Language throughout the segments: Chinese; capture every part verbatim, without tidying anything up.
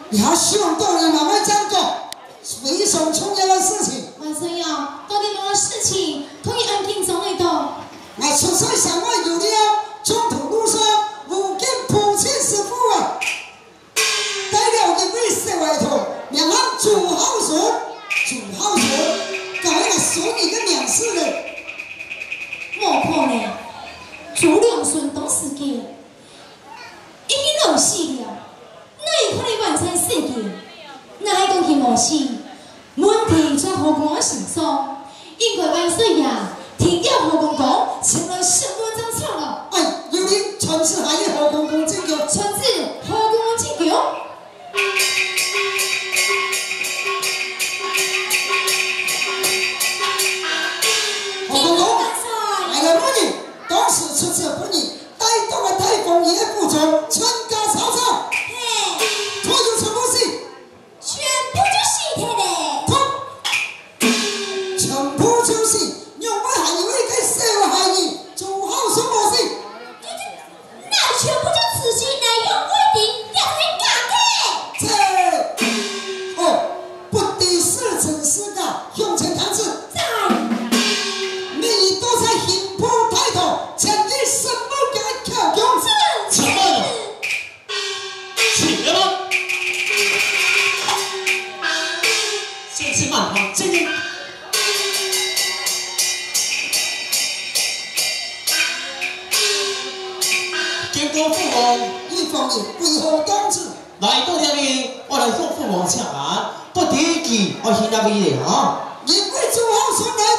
你还希望到你慢慢讲讲非常重要的事情。 万岁呀，到底哪事情可以安静上来的？ 我出差上外有了，中途路上无见普清师傅啊，带了个卫士外头，两行主好手，主好手，搞一个属你的两事的。 莫可能，朱良顺当时间已经老死了，哪有可能完成事件？哪还讲佢无死？问题在后宫身上，因为万岁呀，听了后宫讲，成了什么张错了？ 哎，有你传旨还有后宫公进宫， 传旨后宫进宫。 后宫公，来了母女，当时出此不义，带动了太公爷府中，全家曹操。 嘿， 他有什么事？ 全部就是他的。 全部就是用我还以为该社会害你，做好什么事？ 那全部就自己来用规定，要来干的。 这哦，不敌是真是假，向前谈字。 在， 你都在刑部抬头，前一什么给他挑工？ 什么？起来吗？先是慢行精英。经过父王， 一方面为何当此？ 来到这里，我来向父王请安，不敌意，我先那边了因为做好什来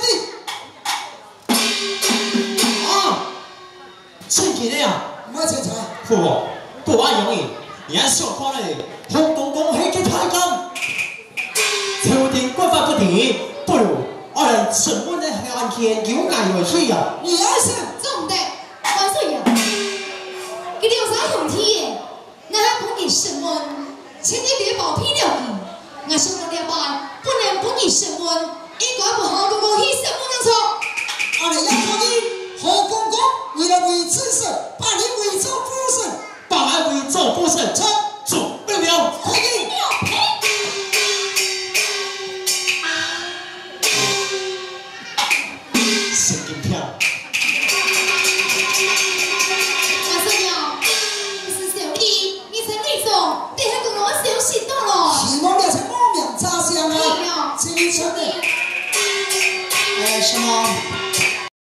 的？ 啊！趁机的呀， 我请才。 父王不安容易，也小看嘞，红公公黑给太监，朝廷国法不敌，不如我来审问的案件有案有序呀。 你爱是总的，万岁呀！佢哋有啥用体嘅？那还不给审问，请你别保批了佢。我说了了吧，不能不给审问，应该不好公公去审问的错。 俺哋要靠你何公公为了为知识，把你伪造夫人， 把俺伪造不成， 这总不了。 快点！ 神经片。 万岁呀！不是小弟，你才那种，等下公公我小心到了。 希望了是莫名炸香哎啊！ 呀， 真诚的。 哎，什么？